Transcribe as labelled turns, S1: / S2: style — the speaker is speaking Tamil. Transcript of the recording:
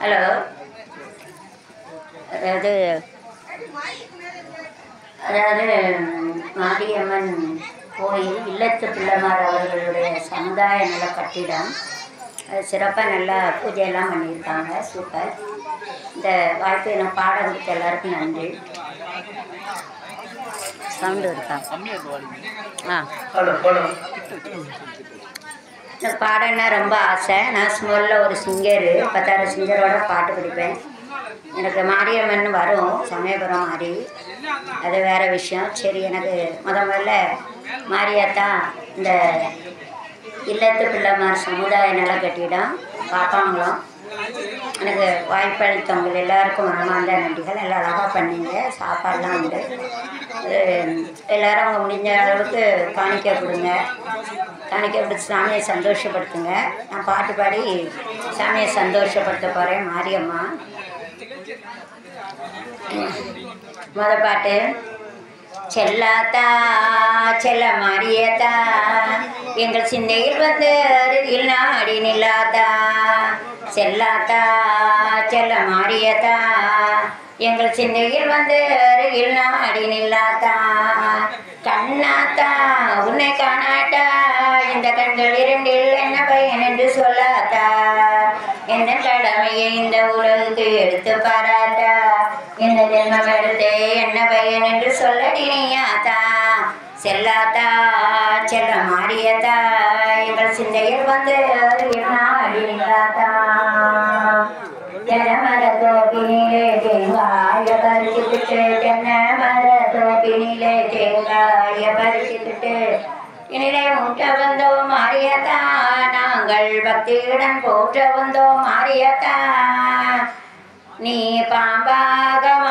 S1: ஹலோ. அதாவது அதாவது மாரியம்மன் கோயில் இல்லத்து பிள்ளைமார் அவர்களுடைய சமுதாய நல கட்டிடம். அது சிறப்பாக நல்லா பூஜையெல்லாம் பண்ணியிருக்காங்க. சூப்பர். இந்த வாய்ப்பை நான் பாட கொடுத்த எல்லாருக்கும் நன்றி. சவுண்டு இருக்கா? எனக்கு பாடன்னா ரொம்ப ஆசை. நான் ஸ்மூலில் ஒரு சிங்கரு, 10 சிங்கரோட பாட்டு படிப்பேன். எனக்கு மாரியம்மன் வரும், சமயபுரம் மாறி, அது வேறு விஷயம். சரி, எனக்கு முதல்ல மாரியாத்தான் இந்த இல்லத்து பிள்ளைமார் சமுதாய நல கட்டிடம் பார்ப்பாங்களாம். எனக்கு வாய்ப்பளித்தவங்க எல்லாருக்கும் மனமார்ந்த நன்றிகள். எல்லாம் அழகாக பண்ணீங்க. சாப்பாடெலாம் உண்டு. எல்லோரும் அவங்க முடிஞ்ச அளவுக்கு காணிக்கை கொடுங்க. காணிக்கை கொடுத்து சாமியை சந்தோஷப்படுத்துங்க. நான் பாட்டு பாடி சாமியை சந்தோஷப்படுத்த போகிறேன். மாரியம்மா பாட்டு. செல்லாத்தா செல்ல மாரியத்தா எங்கள் சிந்தையில் வந்து அருகில் நாடி நில்லாத்தா. செல்லாத்தா செல்ல மாரியத்தா எங்கள் சிந்தையில் வந்து அருகில் நாடி நில்லாத்தா. கண்ணாத்தா உன்னை காணாட்டா இந்த கண்கள் இரண்டில் என்ன பயன் என்று சொல்லாத்தா. என்ன கடமையை இந்த உலகுக்கு எடுத்து பாராட்டா. இந்த ஜென்மம் எடுத்தே என்ன பயன் என்று சொல்லடி நீயாத்தா. செல்லாத்தா செல்ல மாரியத்தா எங்கள் சிந்தையில் வந்து அருகினாத்தா. தென்னை மர தோப்பினிலே தேங்காய பறிச்சுக்கிட்டு, தென்னை மர தோப்பினிலே தேங்காய பறிச்சுக்கிட்டு இனிலே ஊட்ட வந்தோம் மாரியத்தா. நாங்கள் பக்தியுடன் போற்ற வந்தோம் மாரியத்தா. நீ பாம்பாக